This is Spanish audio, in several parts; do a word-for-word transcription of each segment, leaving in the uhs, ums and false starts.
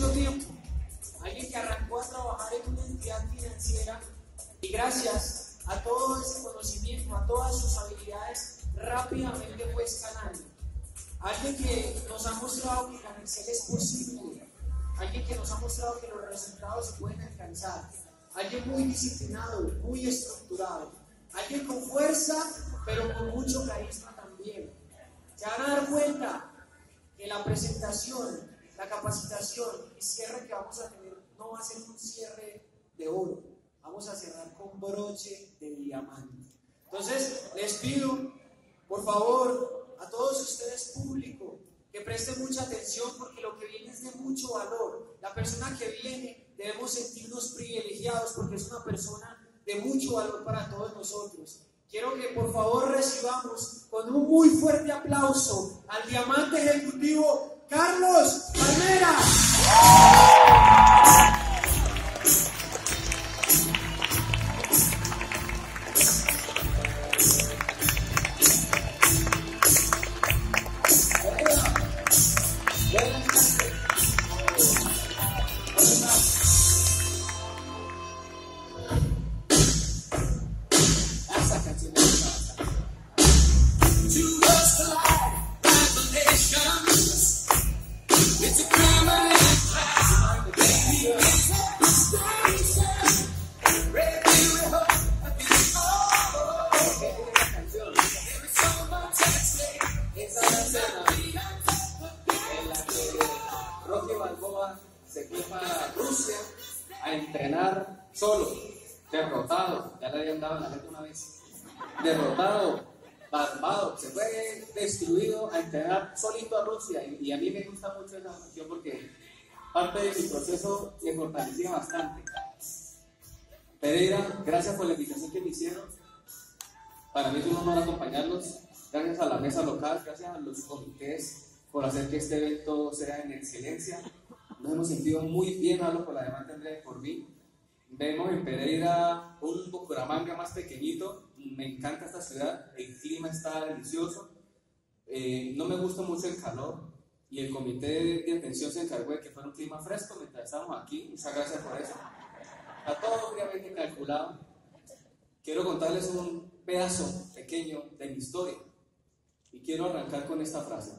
mucho tiempo, alguien que arrancó a trabajar en una entidad financiera y gracias a todo ese conocimiento, a todas sus habilidades, rápidamente fue escalando. Alguien que nos ha mostrado que con Excel es posible, alguien que nos ha mostrado que los resultados se pueden alcanzar, alguien muy disciplinado, muy estructurado, alguien con fuerza, pero con mucho carisma también. Se van a dar cuenta que la presentación, la capacitación, el cierre que vamos a tener no va a ser un cierre de oro, vamos a cerrar con broche de diamante. Entonces, les pido, por favor, a todos ustedes público, que presten mucha atención porque lo que viene es de mucho valor. La persona que viene debemos sentirnos privilegiados porque es una persona de mucho valor para todos nosotros. Quiero que por favor recibamos con un muy fuerte aplauso al diamante ejecutivo Carlos Palmera. Se fue para Rusia a entrenar solo, derrotado, ya le habían dado la letra una vez, derrotado, barbado, se fue destruido a entrenar solito a Rusia y, y a mí me gusta mucho esa función porque parte de mi proceso me fortalecía bastante. Pereira, gracias por la invitación que me hicieron, para mí es un honor acompañarlos, gracias a la mesa local, gracias a los comités por hacer que este evento sea en excelencia. Nos hemos sentido muy bien, hablo por la demás tendré por mí. Vemos en Pereira un Bucaramanga más pequeñito, me encanta esta ciudad, el clima está delicioso, eh, no me gusta mucho el calor y el comité de atención se encargó de que fuera un clima fresco mientras estábamos aquí, muchas gracias por eso. Está todo fríamente calculado. Quiero contarles un pedazo pequeño de mi historia y quiero arrancar con esta frase.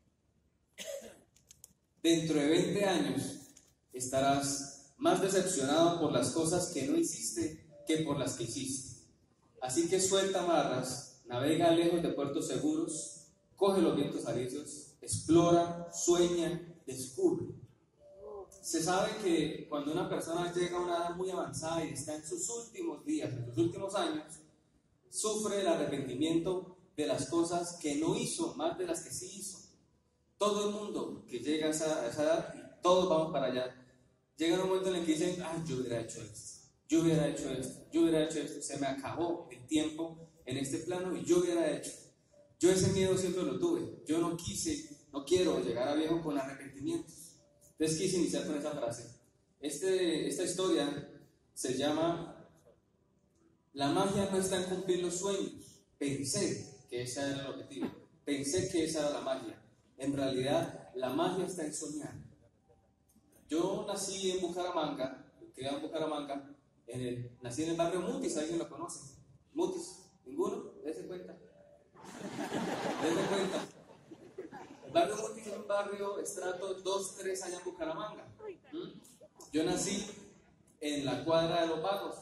Dentro de veinte años estarás más decepcionado por las cosas que no hiciste que por las que hiciste. Así que suelta amarras, navega lejos de puertos seguros, coge los vientos alisios, explora, sueña, descubre. Se sabe que cuando una persona llega a una edad muy avanzada y está en sus últimos días, en sus últimos años, sufre el arrepentimiento de las cosas que no hizo más de las que sí hizo. Todo el mundo que llega a esa, a esa edad, y todos vamos para allá, llega un momento en el que dicen, ah, yo hubiera hecho esto, yo hubiera hecho esto, yo hubiera hecho esto, se me acabó el tiempo en este plano y yo hubiera hecho. Yo ese miedo siempre lo tuve, yo no quise, no quiero llegar a viejo con arrepentimientos. Entonces quise iniciar con esa frase. Este, esta historia se llama La magia no está en cumplir los sueños. Pensé que ese era el objetivo, pensé que esa era la magia. En realidad, la magia está en soñar. Yo nací en Bucaramanga, crié en Bucaramanga, en el, nací en el barrio Mutis, ¿alguien lo conoce? Mutis, ¿ninguno? Dese cuenta. Dese cuenta. El barrio Mutis es un barrio estrato dos tres allá en Bucaramanga. ¿Mm? Yo nací en la cuadra de los Vagos.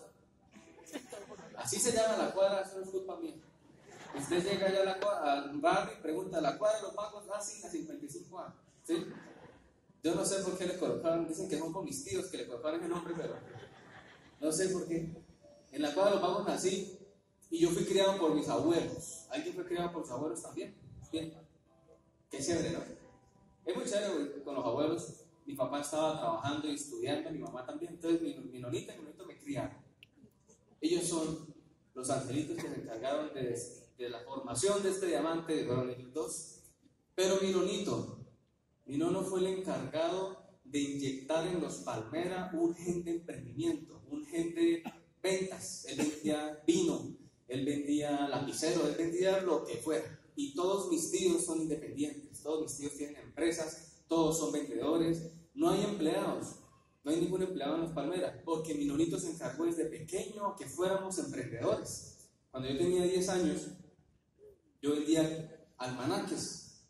Así se llama la cuadra, eso no es culpa mía. Usted llega allá a la cuadra, al barrio y pregunta, ¿la cuadra de los Vagos? Ah, sí, a cincuenta y cinco años. ¿Sí? Yo no sé por qué le colocaron, dicen que son con mis tíos que le colocaron ese nombre, pero no sé por qué. En la cuadra de los Vagos nací y yo fui criado por mis abuelos. ¿Alguien fue criado por sus abuelos también? Bien. Qué chévere, ¿no? Es muy chévere con los abuelos. Mi papá estaba trabajando y estudiando, mi mamá también. Entonces mi, mi nonita y mi nonito me criaron. Ellos son los angelitos que se encargaron de de la formación de este diamante de Coronel dos, pero mi nonito, mi nono fue el encargado de inyectar en los Palmera un gen de emprendimiento, un gen de ventas. Él vendía vino, él vendía lapicero, él vendía lo que fuera, y todos mis tíos son independientes, todos mis tíos tienen empresas, todos son vendedores, no hay empleados, no hay ningún empleado en Las Palmeras, porque mi nonito se encargó desde pequeño que fuéramos emprendedores. Cuando yo tenía diez años, yo vendía almanaques,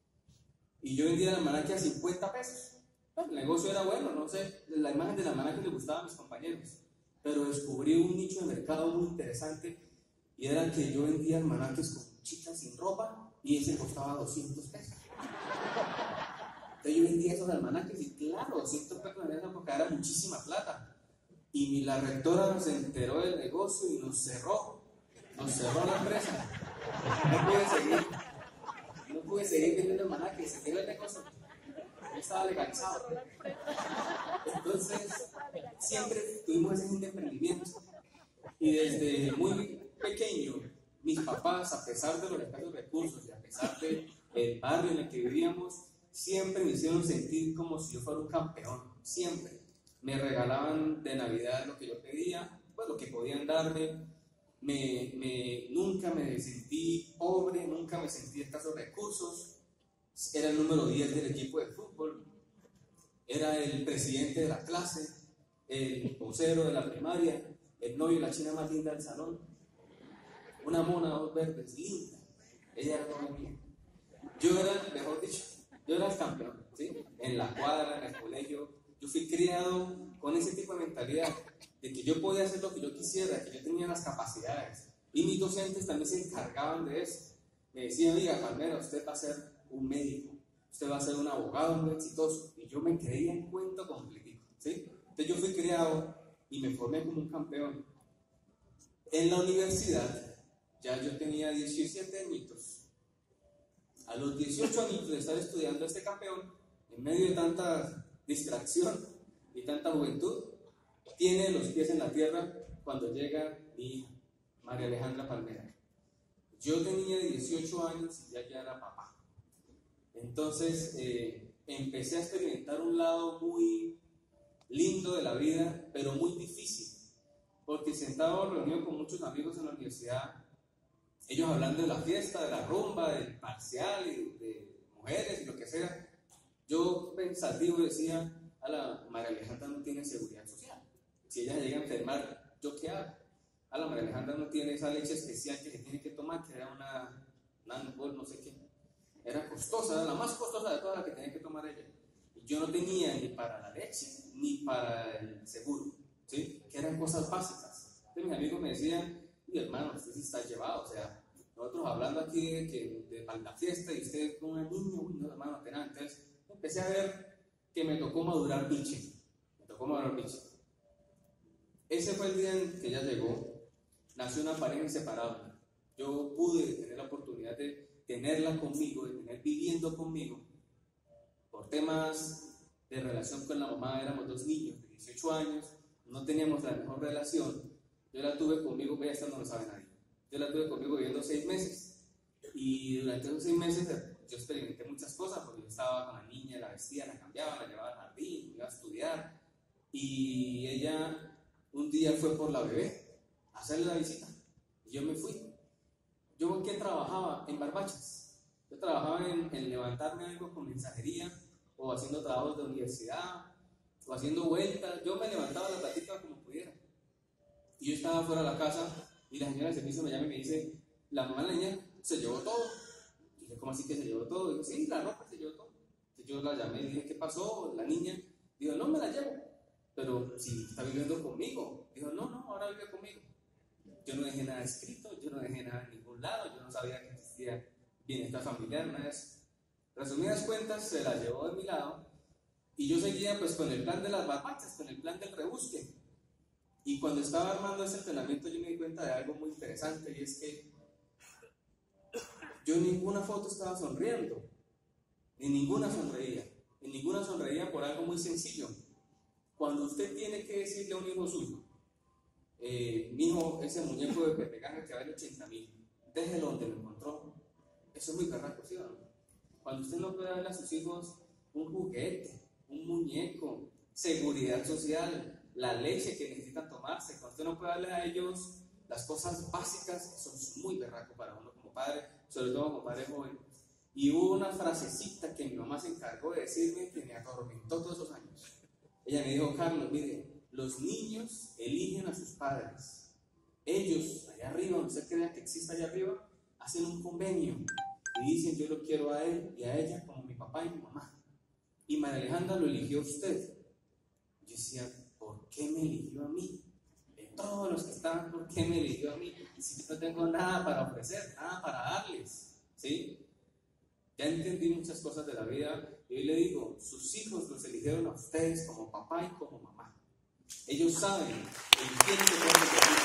y yo vendía el almanaque a cincuenta pesos. Bueno, el negocio era bueno, no sé, la imagen del almanaque le gustaba a mis compañeros, pero descubrí un nicho de mercado muy interesante, y era que yo vendía almanaques con chicas sin ropa, y ese costaba doscientos pesos. Entonces yo vendía esos almanaques, y claro, doscientos pesos en esa época era muchísima plata. Y la rectora se enteró del negocio y nos cerró, nos cerró la empresa. No pude seguir, no pude seguir vendiendo almanaques, se quedó el negocio. Yo estaba legalizado. Entonces, siempre tuvimos ese emprendimiento. Y desde muy pequeño, mis papás, a pesar de los escasos recursos y a pesar del barrio en el que vivíamos, siempre me hicieron sentir como si yo fuera un campeón. Siempre me regalaban de Navidad lo que yo pedía, pues lo que podían darme. Me, me, nunca me sentí pobre, nunca me sentí de escasos recursos. Era el número diez del equipo de fútbol, era el presidente de la clase, el vocero de la primaria, el novio de la china más linda del salón, una mona de ojos verdes, linda. Ella era novia mía. Yo era, mejor dicho, yo era el campeón, ¿sí? En la cuadra, en el colegio. Yo fui criado con ese tipo de mentalidad de que yo podía hacer lo que yo quisiera, que yo tenía las capacidades. Y mis docentes también se encargaban de eso. Me decían, oiga, Palmera, usted va a ser un médico, usted va a ser un abogado muy exitoso. Y yo me creía en cuento completico, ¿sí? Entonces yo fui criado y me formé como un campeón. En la universidad, ya yo tenía diecisiete añitos. A los dieciocho añitos de estar estudiando este campeón, en medio de tanta distracción y tanta juventud, tiene los pies en la tierra cuando llega mi hija, María Alejandra Palmera. Yo tenía dieciocho años y ya, ya era papá. Entonces eh, empecé a experimentar un lado muy lindo de la vida, pero muy difícil, porque sentado reunido con muchos amigos en la universidad, ellos hablando de la fiesta, de la rumba, del parcial, y de mujeres y lo que sea, yo pensativo decía, a la María Alejandra no tiene seguridad social. Si ella llega a enfermar, ¿yo qué hago? A la María Alejandra no tiene esa leche especial que se tiene que tomar, que era una, una no sé qué. Era costosa, era la más costosa de todas las que tenía que tomar ella. Y yo no tenía ni para la leche, ni para el seguro, ¿sí? Que eran cosas básicas. Entonces mis amigos me decían, uy, hermano, usted sí está llevado, o sea, nosotros hablando aquí de que de, de la fiesta y usted con una niña, uy, no, hermano, apenas. Entonces empecé a ver que me tocó madurar biche, me tocó madurar biche. Ese fue el día en que ella llegó, nació una pareja inseparable. Yo pude tener la oportunidad de tenerla conmigo, de tener viviendo conmigo, por temas de relación con la mamá. Éramos dos niños de dieciocho años, no teníamos la mejor relación. Yo la tuve conmigo, vea, esta no lo sabe nadie. Yo la tuve conmigo viviendo seis meses, y durante esos seis meses yo experimenté muchas cosas, porque yo estaba con la niña, la vestía, la cambiaba, la llevaba al jardín, iba a estudiar, y ella un día fue por la bebé a hacerle la visita, y yo me fui. ¿Yo en qué trabajaba? En barbachas. Yo trabajaba en, en levantarme algo con mensajería, o haciendo trabajos de universidad, o haciendo vueltas. Yo me levantaba la platita como pudiera. Y yo estaba fuera de la casa, y la señora de servicio me llama y me dice, la mamá de la niña se llevó todo. Y dije, ¿cómo así que se llevó todo? Y digo, sí, la ropa se llevó todo. Entonces yo la llamé y dije, ¿qué pasó? La niña dijo, no, me la llevo, pero si está viviendo conmigo. Dijo, no, no, ahora vive conmigo. Yo no dejé nada escrito, yo no dejé nada en ningún lado, yo no sabía que existía bienestar familiar, nada de eso. Resumidas cuentas, se la llevó de mi lado, y yo seguía pues con el plan de las barbachas, con el plan del rebusque. Y cuando estaba armando ese entrenamiento, yo me di cuenta de algo muy interesante, y es que yo en ninguna foto estaba sonriendo, ni ninguna sonreía, en ninguna sonreía por algo muy sencillo. Cuando usted tiene que decirle a un hijo suyo, eh, mi hijo, ese muñeco de Pepe Ganga que vale ochenta mil, déjelo donde lo encontró, eso es muy carraco, ¿sí o no? Cuando usted no puede darle a sus hijos un juguete, un muñeco, seguridad social, la leche que necesitan tomarse, cuando usted no puede darle a ellos las cosas básicas, eso es muy berraco para uno como padre, sobre todo como padre joven. Y hubo una frasecita que mi mamá se encargó de decirme que me atormentó todos esos años. Ella me dijo: Carlos, mire, los niños eligen a sus padres. Ellos, allá arriba, donde usted crea que existe allá arriba, hacen un convenio y dicen: yo lo quiero a él y a ella como mi papá y mi mamá. Y María Alejandra lo eligió a usted. Yo decía: ¿por qué me eligió a mí? De todos los que estaban, ¿por qué me eligió a mí? Si no tengo nada para ofrecer, nada para darles, ¿sí? Ya entendí muchas cosas de la vida y hoy le digo: sus hijos los eligieron a ustedes como papá y como mamá. Ellos saben en quién se pueden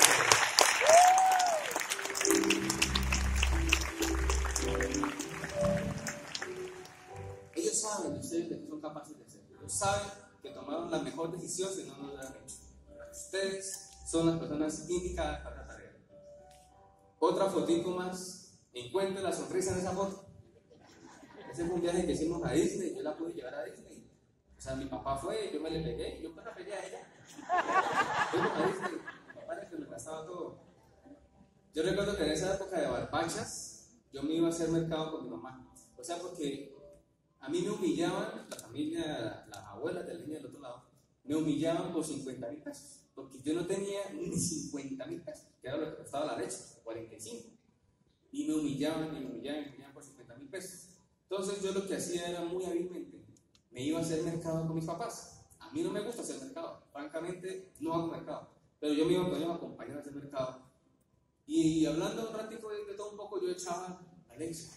convertirse. Ellos saben de ustedes lo que son capaces de hacer. Ellos saben que tomaron la mejor decisión si no lo hubieran hecho. Ustedes son las personas indicadas para la tarea. Otra fotico más. Encuentre la sonrisa en esa foto. Ese fue un viaje que hicimos a Disney. Yo la pude llevar a Disney. O sea, mi papá fue, yo me le pegué, yo me la pegué a ella. Fuimos a Disney. Mi papá era el que me gastaba todo. Yo recuerdo que en esa época de barbachas, yo me iba a hacer mercado con mi mamá. O sea, porque a mí me humillaban, la familia, las abuelas de la línea del otro lado, me humillaban por cincuenta mil pesos. Porque yo no tenía ni cincuenta mil pesos, que era lo que costaba la leche, cuarenta y cinco. Y me humillaban, y me humillaban, y me humillaban por cincuenta mil pesos. Entonces yo lo que hacía era muy hábilmente, me iba a hacer mercado con mis papás. A mí no me gusta hacer mercado, francamente no hago mercado, pero yo me iba con ellos a acompañar a hacer mercado. Y hablando un ratito de, de todo un poco, yo echaba la leche.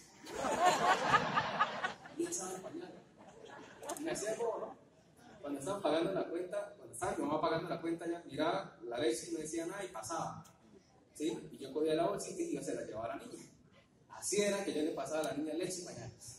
Yo echaba el pañal. Y me hacía bobo, ¿no? Cuando estaban pagando la cuenta, cuando estaba mi mamá pagando la cuenta, ya miraba la leche y no decía nada y pasaba. ¿Sí? Y yo cogía la bolsita y yo se la llevaba a la niña. Así era que yo le pasaba a la niña leche y pañales.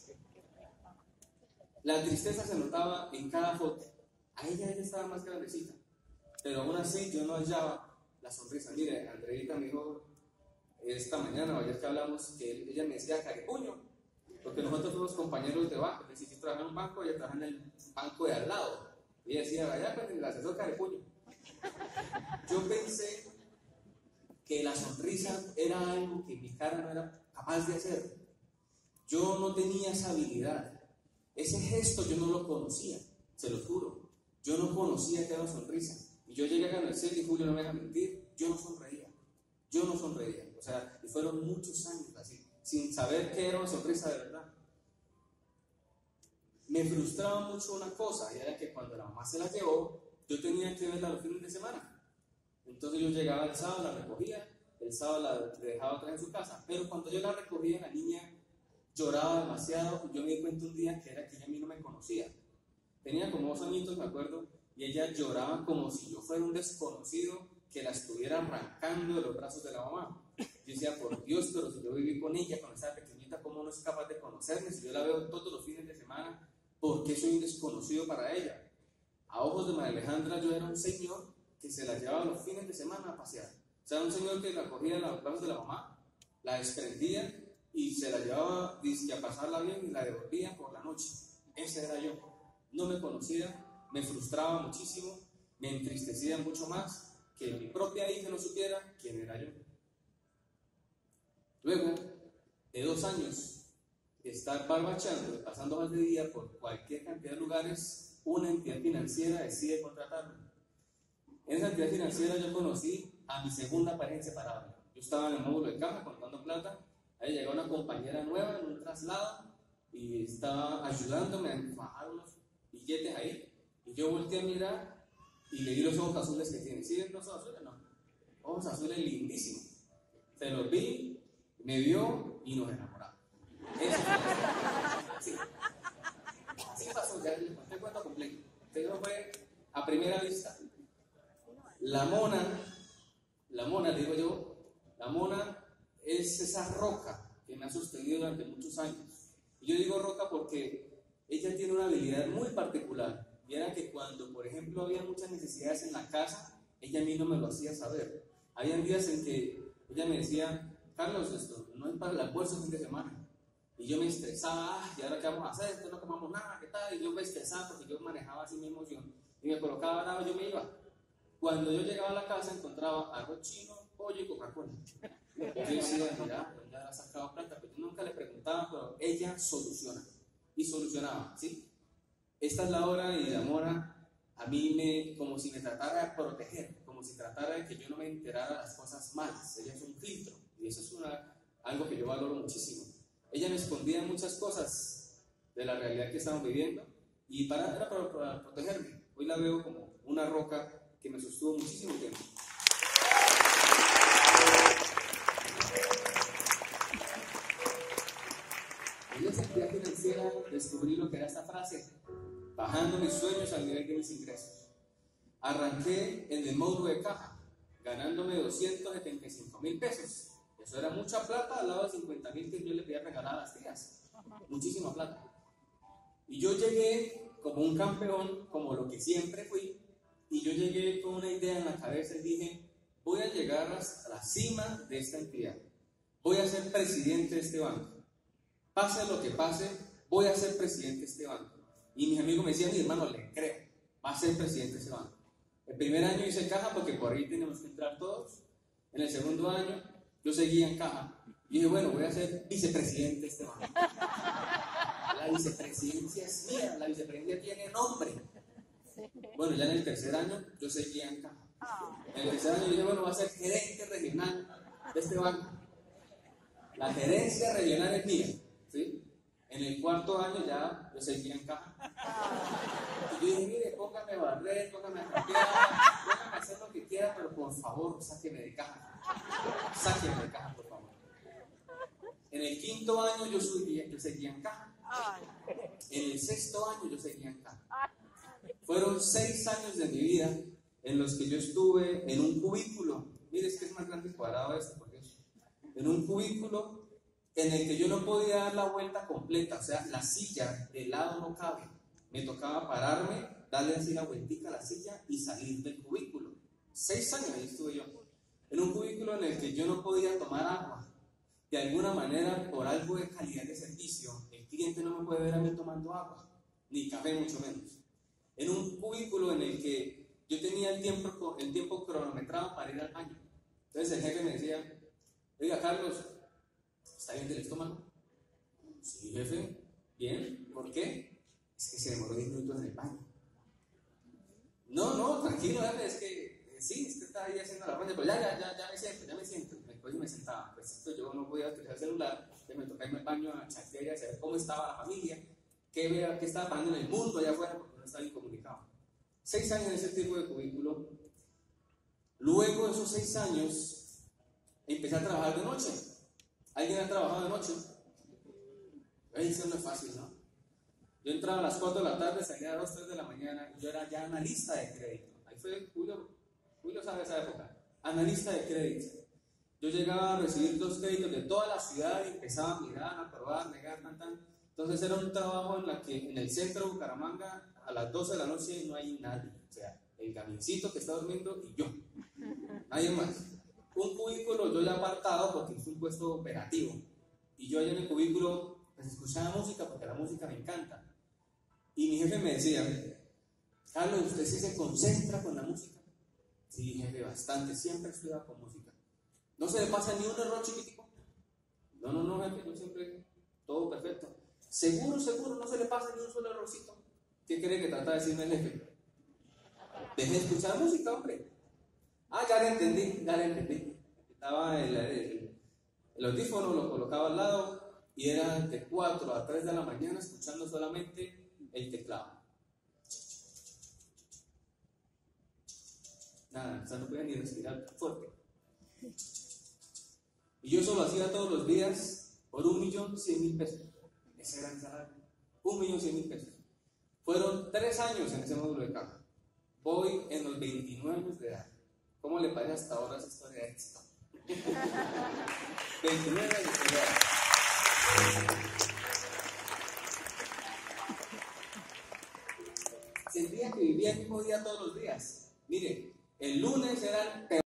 La tristeza se notaba en cada foto. A ella ella estaba más grandecita, pero aún así yo no hallaba la sonrisa. Mire, Andreita me dijo esta mañana, o ayer que hablamos, que ella me decía caripuño, porque nosotros fuimos compañeros de banco. Es decir, yo trabajaba en un banco, ella trabajaba en el banco de al lado. Y ella decía: vaya con el asesor caripuño. Yo pensé que la sonrisa era algo que mi cara no era capaz de hacer. Yo no tenía esa habilidad. Ese gesto yo no lo conocía, se lo juro. Yo no conocía que era una sonrisa. Y yo llegué a Gamercel y Julio no me deja mentir, yo no sonreía. Yo no sonreía. O sea, y fueron muchos años así, sin saber qué era una sonrisa de verdad. Me frustraba mucho una cosa, y era que cuando la mamá se la llevó, yo tenía que verla los fines de semana. Entonces yo llegaba el sábado, la recogía, el sábado la dejaba otra vez en su casa. Pero cuando yo la recogía, la niña lloraba demasiado, y yo me di cuenta un día que era que ella a mí no me conocía. Tenía como dos añitos, me acuerdo, y ella lloraba como si yo fuera un desconocido que la estuviera arrancando de los brazos de la mamá. Yo decía: por Dios, pero si yo viví con ella, con esa pequeñita, ¿cómo no es capaz de conocerme? Si yo la veo todos los fines de semana, ¿por qué soy un desconocido para ella? A ojos de María Alejandra, yo era un señor que se la llevaba los fines de semana a pasear. O sea, un señor que la cogía en los brazos de la mamá, la desprendía y se la llevaba a pasarla bien y la devolvía por la noche. Ese era yo. No me conocía, me frustraba muchísimo, me entristecía mucho más que mi propia hija no supiera quién era yo. Luego de dos años de estar barbachando, pasando más de día por cualquier cantidad de lugares, una entidad financiera decide contratarme. En esa entidad financiera yo conocí a mi segunda pareja inseparable. Yo estaba en el módulo de caja contando plata. Ahí llegó una compañera nueva en un traslado y estaba ayudándome a bajar unos billetes ahí. Y yo volteé a mirar y le vi los ojos azules que tiene. ¿Sí ven los ojos azules? No. Ojos azules lindísimos. Se los vi, me vio y nos enamoramos. Eso fue. Sí. Así pasó, ya les conté el cuento completo. Eso fue a primera vista. La mona, la mona, digo yo, la mona es esa roca que me ha sostenido durante muchos años. Y yo digo roca porque ella tiene una habilidad muy particular. Y era que cuando, por ejemplo, había muchas necesidades en la casa, ella a mí no me lo hacía saber. Habían días en que ella me decía: Carlos, esto no es para el almuerzo el fin de semana. Y yo me estresaba: ah, ¿y ahora qué vamos a hacer? Esto no comamos nada, ¿qué tal? Y yo me estresaba porque yo manejaba así mi emoción. Y me colocaba nada, yo me iba. Cuando yo llegaba a la casa encontraba arroz chino, pollo y Coca-Cola. Yo decía: mira, ¿dónde habrá ha sacado plata, pero yo nunca le preguntaba, pero ella soluciona, y solucionaba, ¿sí? Esta es la hora y la mora, a mí me, como si me tratara de proteger, como si tratara de que yo no me enterara de las cosas malas. Ella es un filtro, y eso es una, algo que yo valoro muchísimo. Ella me escondía muchas cosas de la realidad que estamos viviendo, y para, era para, para protegerme. Hoy la veo como una roca que me sostuvo muchísimo tiempo. En esa actividad financiera descubrí lo que era esta frase: bajando mis sueños al nivel de mis ingresos. Arranqué en el módulo de caja, ganándome doscientos setenta y cinco mil pesos. Eso era mucha plata al lado de cincuenta mil que yo le pedía regalar a las tías. Muchísima plata. Y yo llegué como un campeón, como lo que siempre fui, y yo llegué con una idea en la cabeza y dije: voy a llegar hasta la cima de esta entidad. Voy a ser presidente de este banco. Pase lo que pase, voy a ser presidente de este banco. Y mis amigos me decían: mi hermano, le creo, va a ser presidente de ese banco. El primer año hice caja porque por ahí tenemos que entrar todos. En el segundo año yo seguía en caja. Y dije: bueno, voy a ser vicepresidente de este banco. La vicepresidencia es mía, la vicepresidencia tiene nombre. Bueno, ya en el tercer año yo seguía en caja. En el tercer año yo dije: bueno, voy a ser gerente regional de este banco. La gerencia regional es mía, ¿sí? En el cuarto año ya yo seguía en caja. Y yo dije: mire, póngame a barrer, póngame a cambiar, póngame a hacer lo que quiera, pero por favor, sáqueme de caja. Sáqueme de caja, por favor. En el quinto año yo, subía, yo seguía en caja. En el sexto año yo seguía en caja. Fueron seis años de mi vida en los que yo estuve en un cubículo. Mire, es que es más grande el cuadrado este, por Dios. En un cubículo en el que yo no podía dar la vuelta completa, o sea, la silla de lado no cabe. Me tocaba pararme, darle así la vueltica a la silla y salir del cubículo. Seis años ahí estuve yo. En un cubículo en el que yo no podía tomar agua. De alguna manera, por algo de calidad de servicio, el cliente no me puede ver a mí tomando agua, ni café mucho menos. En un cubículo en el que yo tenía el tiempo, el tiempo cronometrado para ir al baño. Entonces el jefe me decía: oiga, Carlos, ¿está bien del estómago? Sí, jefe, bien. ¿Por qué? Es que se demoró diez minutos en el baño. No, no, tranquilo, jefe, es que eh, sí, es que está ahí haciendo la ronda, pero ya, ya, ya, ya me siento, ya me siento. Después me sentaba. Pues esto yo no podía utilizar el celular, entonces me tocaba irme al baño a chatear y a saber cómo estaba la familia, qué, qué estaba pasando en el mundo allá afuera, porque no estaba incomunicado. Seis años en ese tipo de cubículo. Luego de esos seis años, empecé a trabajar de noche. ¿Alguien ha trabajado de noche? Eso no es fácil, ¿no? Yo entraba a las cuatro de la tarde, salía a las dos, tres de la mañana, y yo era ya analista de crédito. Ahí fue Julio, Julio sabe esa época. Analista de crédito. Yo llegaba a recibir los créditos de toda la ciudad y empezaba a mirar, a probar, negar, tan, tan. Entonces era un trabajo en la que en el centro de Bucaramanga a las doce de la noche no hay nadie. O sea, el gamincito que está durmiendo y yo. Nadie más. Un cubículo yo ya apartado porque es un puesto operativo. Y yo allá en el cubículo pues escuchaba música porque la música me encanta. Y mi jefe me decía: Carlos, ¿usted sí se concentra con la música? Sí, jefe, bastante. Siempre estudia con música. ¿No se le pasa ni un error chiquitico? No, no, no, jefe, yo siempre, todo perfecto. Seguro, seguro, no se le pasa ni un solo errorcito. ¿Qué cree que trata de decirme el jefe? Deje de escuchar música, hombre. Ah, ya le entendí, ya le entendí. Estaba el, el, el audífono, lo colocaba al lado y era de cuatro a tres de la mañana escuchando solamente el teclado. Nada, o sea, no podía ni respirar fuerte. Y yo eso lo hacía todos los días por un millón cien mil pesos. Ese era el salario. Un millón cien mil pesos. Fueron tres años en ese módulo de caja. Voy en los veintinueve años de edad. ¿Cómo le parece hasta ahora esa historia de éxito? veintinueve años de edad. Sentía que vivía el mismo día todos los días. Mire, el lunes era el peor.